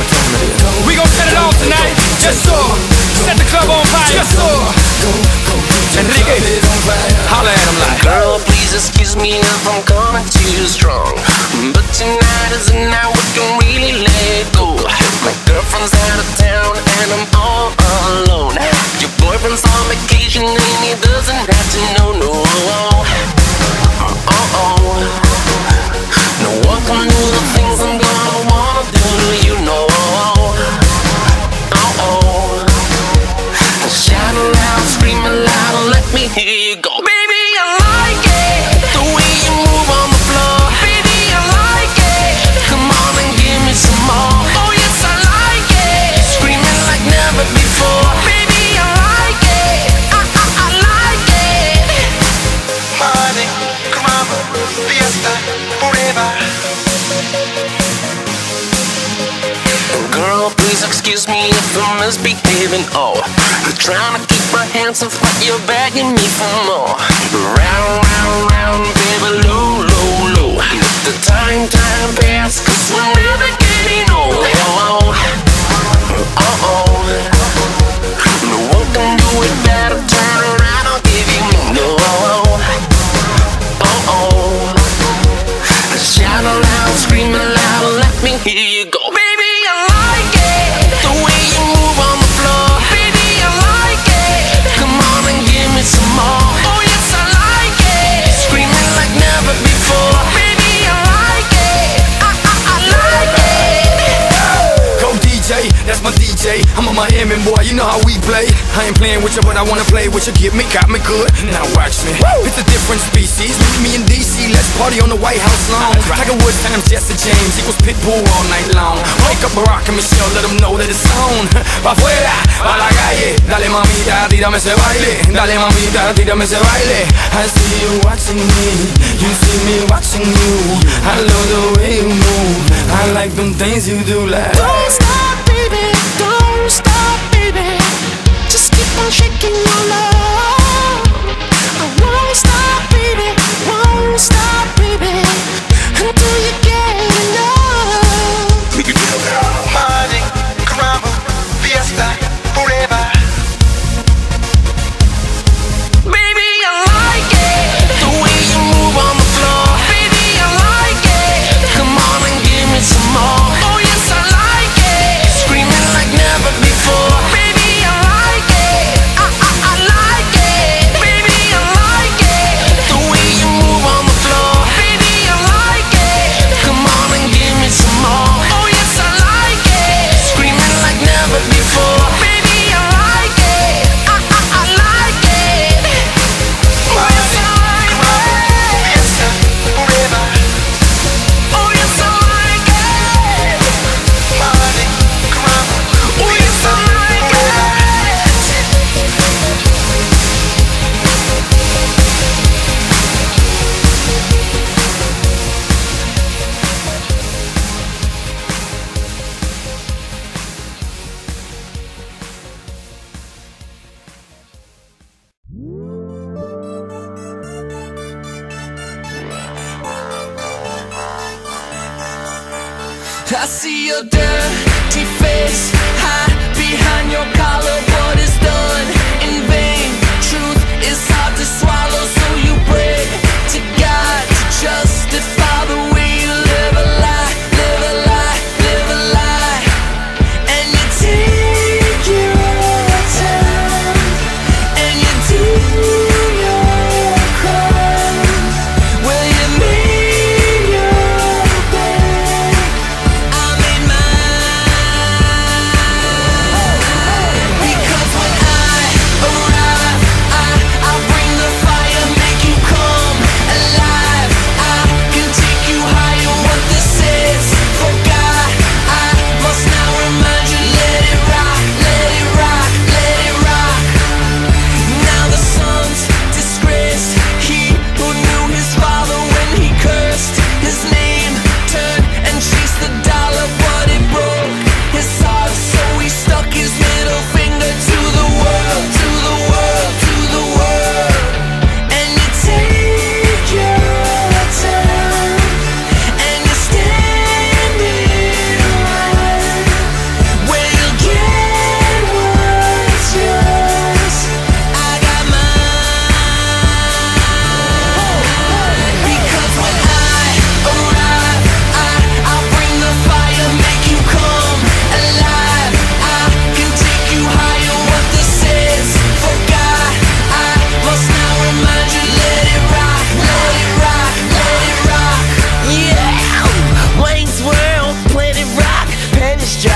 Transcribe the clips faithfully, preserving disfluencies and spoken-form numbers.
what time it is. We gon' set it off tonight. Yes, sir. Set the club on fire. Yes, sir. Enrique, holla at him like, girl, please excuse me if I'm coming too strong, but tonight is the night we can really let go. My girlfriend's out of town and I'm all alone. Your boyfriend's on vacation and he doesn't have to know, no. Uh-oh. No one can do the things I'm gonna wanna do to you, no. Uh-oh. Shout aloud, scream aloud, let me hear you go. Baby, I like it, the way you move on the floor. Baby, I like it, come on and give me some more. Oh yes, I like it, screaming like never before. Baby, I like it, I, I, I like it. Party, club, fiesta, forever. Girl, please excuse me if I'm misbehaving. Oh, I'm trying to keep my hands off, but you're begging me for more. Round, round, round, baby, low, low, low. Let the time, time pass, cause we're never getting old. Oh, oh, oh. No one can do it better. Turn around, I'll give you no. Oh, oh. Shout aloud, scream aloud, let me hear you go. Baby, I like it, the way you move on the floor. Baby, I like it, come on and give me some more. Oh yes, I like it, screaming like never before. Baby, I like it, I, I, I like it. go D J, that's my D J. I'm a Miami boy, you know how we play. I ain't playing with you, but I wanna play with you. Get me, got me good, now watch me. Woo! It's a different species, meet me in D C. Let's party on the White House lawn. Tiger Woods times Jesse James equals Pitbull all night long. Wake up Barack and Michelle, let them know that it's on. Pa' afuera, pa' la calle. Dale mamita, tírame ese baile. Dale mamita, tírame ese baile. I see you watching me, you see me watching you. I love the way you move, I like them things you do like. Don't stop, baby, don't stop, baby. Just keep on shaking your love. I won't stop, baby, won't stop, baby, until you get enough. Party, club, fiesta, forever. Baby, I like it, the way you move on the floor. Baby, I like it, come on and give me some more. Oh yes, I like it, screaming like never before. Baby, I like it, I, I, I like it. Baby, I like it, the way you move on the floor. Baby, I like it, come on and give me some more. Oh yes, I like it, screaming like never before. Baby, I like it, I, I, I like it. Oh yes, I like it. Fiesta, forever. Oh yes, I like it. Party, club, Oh yes, I like it. I see your dirty face, hide behind your collar. What is done in vain? Truth is hard to swallow, so you pray to God to justify the way you live a lie, live a lie, live a lie. And you take your time, and you do your crime. Will you make your bed? I made mine.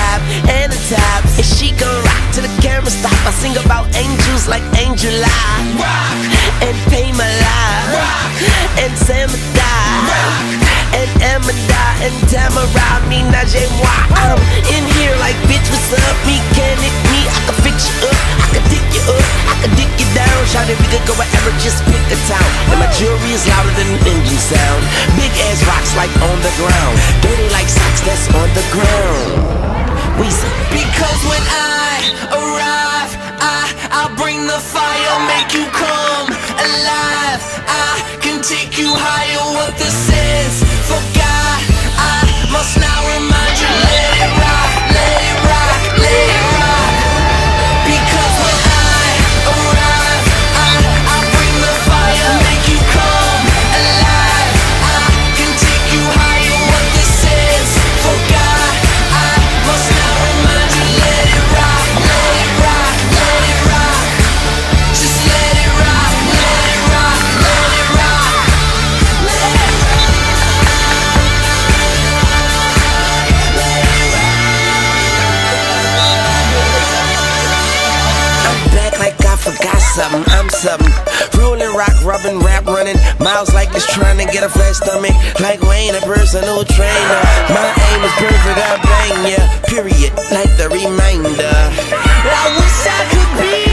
vibe and the top. And she gon' rock to the camera stop. I sing about angels like Angel I rock. And Pamela rock. And Samada rock. And Amanda and Tamara, me Najee moi. I'm in here like bitch, what's up? Mechanic me, I can fix you up, I can dig you up, I can dig you down. Shout it, we could go wherever, just pick a town. And my jewelry is louder than an engine sound. Big ass rocks like on the ground, dirty like socks that's on the ground. We say, because when I arrive, I, I'll bring the fire, make you come alive. I can take you higher, what this is. Forgot, I must now remind you, let it rock, let it rock, let it rock. Because when I arrive, I, I'll bring the fire, make you come alive. I can take you higher, what this is. Forgot, I must now remind you, let it rock, let it rock, let it rock. Just let it rock, let it rock, let it rock. Let it rock. I'm back like I forgot something, I'm something. Rolling rock, rubbing, rap running. Miles like it's trying to get a flat stomach. Like Wayne, a personal trainer. My aim is perfect, I bang ya. Period, like the reminder. I wish I could be